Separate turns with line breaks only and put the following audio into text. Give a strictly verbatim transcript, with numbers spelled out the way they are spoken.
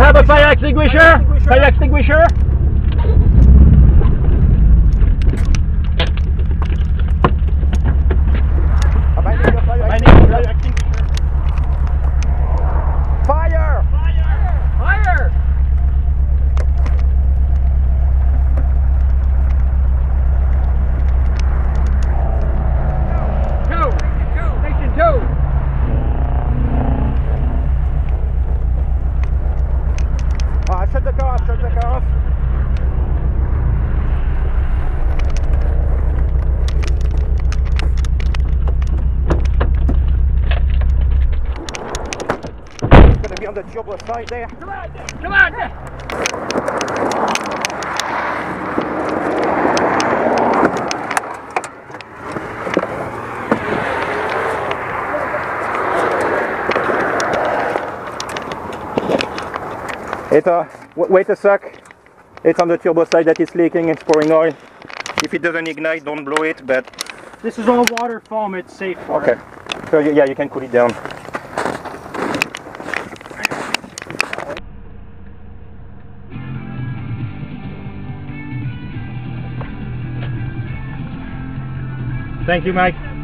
have a fire extinguisher? Fire extinguisher? I need a fire extinguisher. Fire! Fire! Fire! Two! Station two! Ah, shut the car off, shut the car off. It's going to be on the turbo side there. Come on, come on! It, uh, wait a sec. It's on the turbo side that is leaking, it's pouring oil. If it doesn't ignite, don't blow it, but...
This is all water foam, it's safe for
okay.
it.
So yeah, you can cool it down. Thank you, Mike.